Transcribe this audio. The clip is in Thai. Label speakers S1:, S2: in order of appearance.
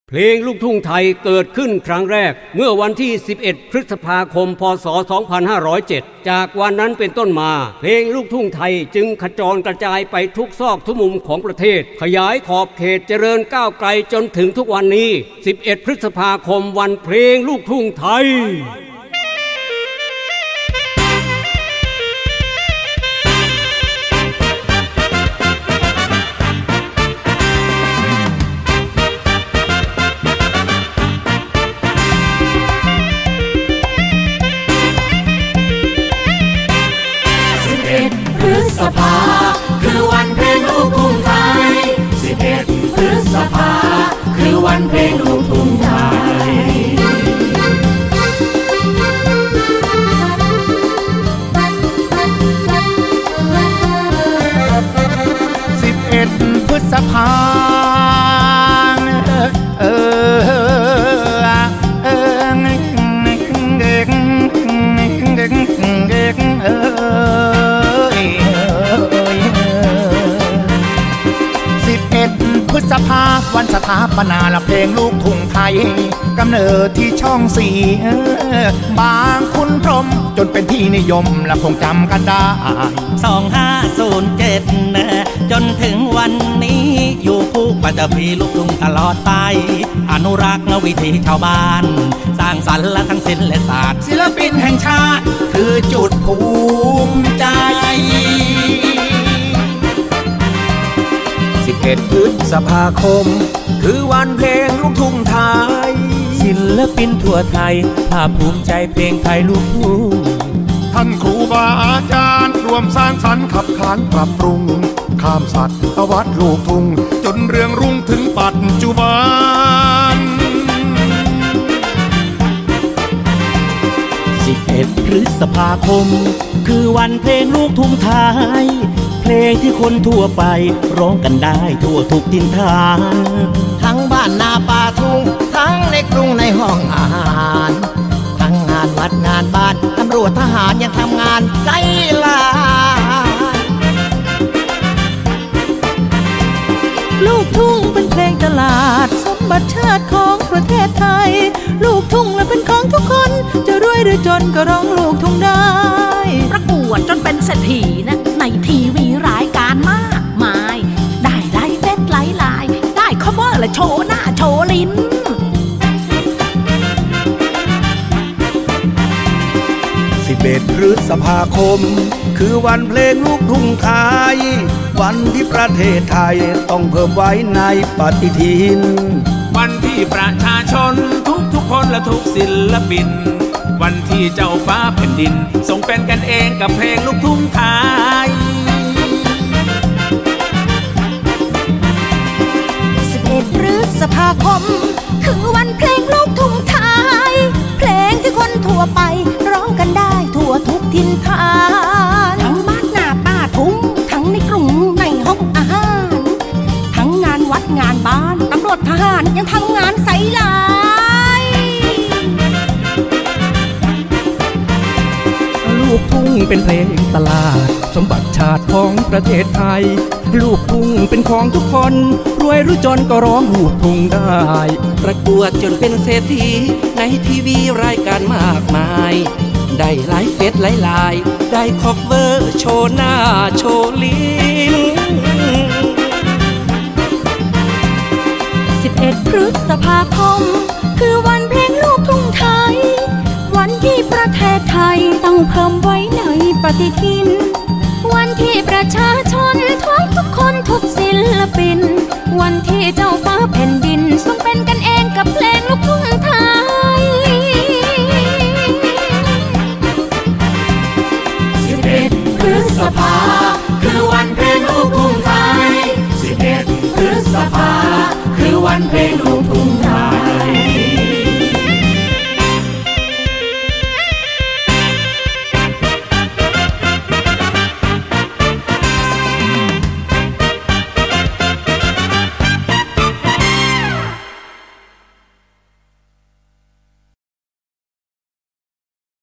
S1: เพลงลูกทุ่งไทยเกิดขึ้นครั้งแรกเมื่อวันที่ 11 พฤษภาคม พ.ศ. 2507 จากวันนั้นเป็นต้นมาเพลงลูกทุ่งไทยจึงขจรกระจายไปทุกซอกทุกมุมของประเทศขยายขอบเขตเจริญก้าวไกลจนถึงทุกวันนี้ 11 พฤษภาคมวันเพลงลูกทุ่งไทย
S2: พฤษภาคือวันเพลงลูกทุ่งไทย11 พฤษภาคือวันเพลงลูกทุ่งไทย
S3: 11 พฤษภาพฤษภาวันสถาปนาละเพลงลูกทุ่งไทยกำเนิดที่ช่อง4บางคุณพรหมจนเป็นที่นิยมและคงจำกันได้
S4: 2507จนถึงวันนี้อยู่คู่ปัตตภีลูกทุ่งตลอดไปอนุรักษ์วิถีชาวบ้านสร้างสรรค์และทั้งศิลปศาสตร์
S3: ศิลปินแห่งชาติคือจุดภูมิใจ
S5: 11 พฤษภาคมคือวันเพลงลูกทุ่งไทย
S4: ศิลปินทั่วไทยภาคภูมิใจเพลงไทยลูกทุ่ง
S3: ท่านครูบาอาจารย์รวมสร้างสรรค์ขับขานปรับปรุงข้ามศตวรรษลูกทุ่งจนเรืองรุ่งถึงปัจจุบัน
S4: 11 พฤษภาคมคือวันเพลงลูกทุ่งไทยเพลงที่คนทั่วไปร้องกันได้ทั่วทุกถิ่นฐาน
S3: ทั้งบ้านนาป่าทุ่งทั้งในกรุงในห้องอาหารทั้งงานวัดงานบ้านตำรวจทหารยังทำงานใจลาย
S6: ลูกทุ่งเป็นเพลงตลาดสมบัติชาติของประเทศไทยลูกทุ่งและเป็นของทุกคนจะรวยหรือจนก็ร้องลูกทุ่งได้
S7: ประกวดจนเป็นเศรษฐีนะในทีวีรายการมากมายได้ไลฟ์เฟซไลฟ์ไลน์ได้คัฟเวอร์และโชว์หน้าโชว์ลิ้น
S5: 11 พฤษภาคมคือวันเพลงลูกทุ่งไทยวันที่ประเทศไทยต้องเพิ่มไว้ในปฏิทิน
S8: วันที่ประชาชนทุกคนและทุกศิลปินวันที่เจ้าฟ้าแผ่นดินทรงเป็นกันเองกับเพลงลูกทุ่งไทย
S2: 11 พฤษภาคมคือวันเพลงลูกทุ่งไทยเพลงที่คนทั่วไปร้องกันได้ทั่วทุกถิ่นฐานทั้งบ้านนาป่าทุ่งทั้งในกรุงในห้องอาหารทั้งงานวัดงานบ้านตำรวจทหารยังทำงานไซลาย
S4: ลูกทุ่งเป็นเพลงตลาดสมบัติชาติของประเทศไทยลูกทุ่งเป็นของทุกคนรวยหรือจนก็ร้องลูกทุ่งได้ประกวดจนเป็นเศรษฐีในทีวีรายการมากมายได้ไลฟ์เฟซไลฟ์ไลน์ได้คัฟเวอร์โชว์หน้าโชว์ลิ้น
S2: 11 พฤษภาคมคือวันเพลงลูกทุ่งไทยวันที่ประเทศไทยต้องเพิ่มไว้ในปฏิทินวันที่ประชาชนทุกคนทุกศิลปินวันที่เจ้าฟ้าแผ่นดินทรงเป็นกันเองกับเพลงลูกทุ่งไทย11 พฤษภาคือวันเพลงลูกทุ่งไทย11 พฤษภาคือวันเพลงลูกทุ่ง